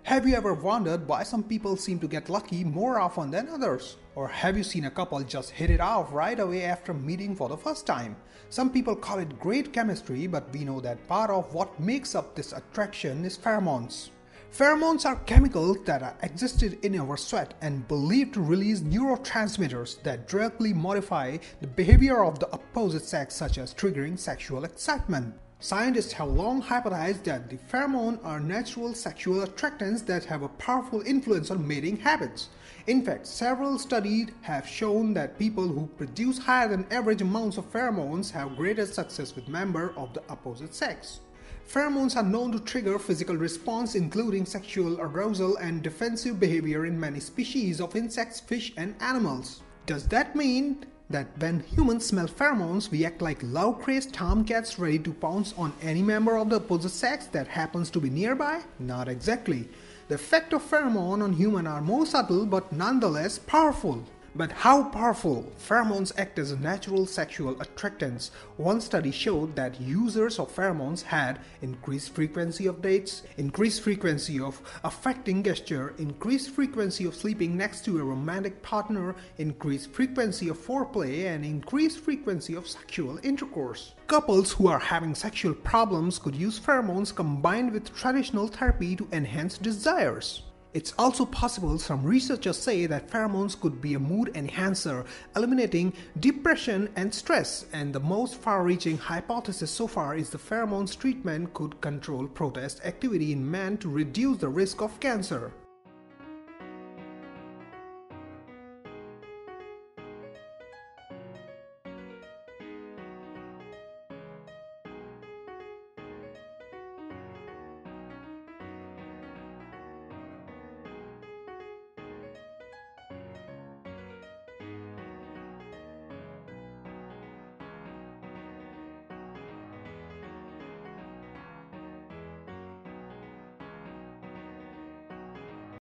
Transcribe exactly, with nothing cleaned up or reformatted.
Have you ever wondered why some people seem to get lucky more often than others? Or have you seen a couple just hit it off right away after meeting for the first time? Some people call it great chemistry, but we know that part of what makes up this attraction is pheromones. Pheromones are chemicals that are existed in our sweat and believed to release neurotransmitters that directly modify the behavior of the opposite sex, such as triggering sexual excitement. Scientists have long hypothesized that the pheromones are natural sexual attractants that have a powerful influence on mating habits. In fact, several studies have shown that people who produce higher than average amounts of pheromones have greater success with members of the opposite sex. Pheromones are known to trigger physical response, including sexual arousal and defensive behavior in many species of insects, fish, and animals. Does that mean that when humans smell pheromones, we act like love-crazed tomcats ready to pounce on any member of the opposite sex that happens to be nearby? Not exactly. The effect of pheromone on humans are more subtle but nonetheless powerful. But how powerful? Pheromones act as natural sexual attractants. One study showed that users of pheromones had increased frequency of dates, increased frequency of affecting gesture, increased frequency of sleeping next to a romantic partner, increased frequency of foreplay, and increased frequency of sexual intercourse. Couples who are having sexual problems could use pheromones combined with traditional therapy to enhance desires. It's also possible some researchers say that pheromones could be a mood enhancer, eliminating depression and stress, and the most far-reaching hypothesis so far is the pheromones treatment could control protest activity in men to reduce the risk of cancer.